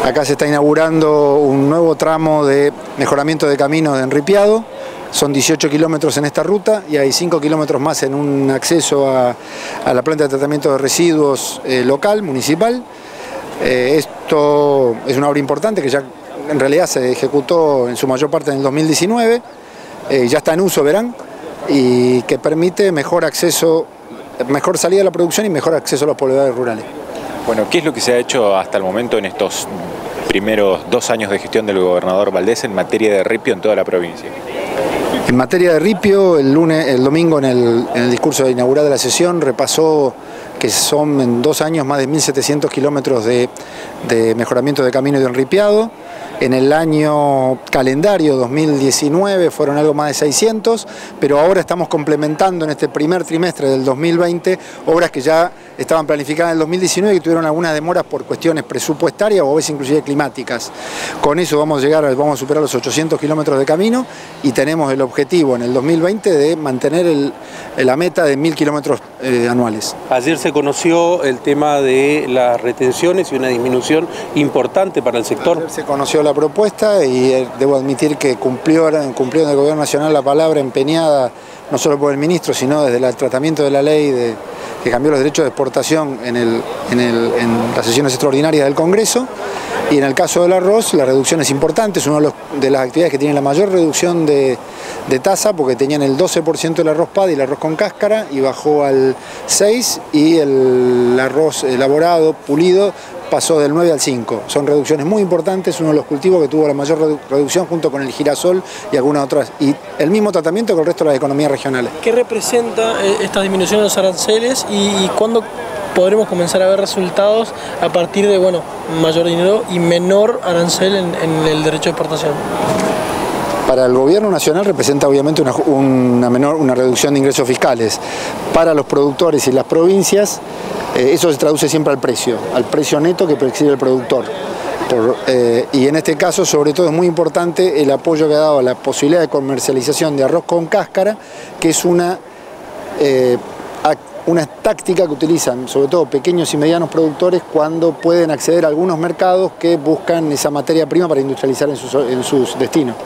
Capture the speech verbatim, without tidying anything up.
Acá se está inaugurando un nuevo tramo de mejoramiento de caminos de enripiado. Son dieciocho kilómetros en esta ruta y hay cinco kilómetros más en un acceso a, a la planta de tratamiento de residuos eh, local, municipal. Eh, esto es una obra importante que ya en realidad se ejecutó en su mayor parte en el dos mil diecinueve, eh, ya está en uso, verán, y que permite mejor acceso, mejor salida de la producción y mejor acceso a los pobladores rurales. Bueno, ¿qué es lo que se ha hecho hasta el momento en estos primeros dos años de gestión del gobernador Valdés en materia de ripio en toda la provincia? En materia de ripio, el lunes, el domingo en el, en el discurso de inaugural de la sesión repasó que son en dos años más de mil setecientos kilómetros de, de mejoramiento de camino y de enripiado. En el año calendario dos mil diecinueve fueron algo más de seiscientos, pero ahora estamos complementando en este primer trimestre del dos mil veinte obras que ya estaban planificadas en el dos mil diecinueve y que tuvieron algunas demoras por cuestiones presupuestarias o a veces inclusive climáticas. Con eso vamos a llegar, vamos a superar los ochocientos kilómetros de camino y tenemos el objetivo en el dos mil veinte de mantener el, la meta de mil kilómetros eh, anuales. Ayer se conoció el tema de las retenciones y una disminución importante para el sector. Ayer se conoció la propuesta y eh, debo admitir que cumplió, cumplió en el Gobierno Nacional la palabra empeñada no solo por el ministro, sino desde el tratamiento de la ley de, que cambió los derechos de exportación en, el, en, el, en las sesiones extraordinarias del Congreso. Y en el caso del arroz, la reducción es importante, es una de, los, de las actividades que tienen la mayor reducción de, de tasa, porque tenían el doce por ciento del arroz P A D y el arroz con cáscara, y bajó al seis por ciento, y el arroz elaborado, pulido, pasó del nueve al cinco. Son reducciones muy importantes, uno de los cultivos que tuvo la mayor redu reducción junto con el girasol y algunas otras, y el mismo tratamiento con el resto de las economías regionales. ¿Qué representa esta disminución de los aranceles y, y cuándo podremos comenzar a ver resultados a partir de, bueno, mayor dinero y menor arancel en, en el derecho de exportación? Para el gobierno nacional representa obviamente una, una, menor, una reducción de ingresos fiscales. Para los productores y las provincias, eh, eso se traduce siempre al precio, al precio neto que percibe el productor. Por, eh, y en este caso, sobre todo, es muy importante el apoyo que ha dado a la posibilidad de comercialización de arroz con cáscara, que es una, eh, una táctica que utilizan sobre todo pequeños y medianos productores cuando pueden acceder a algunos mercados que buscan esa materia prima para industrializar en sus, en sus destinos.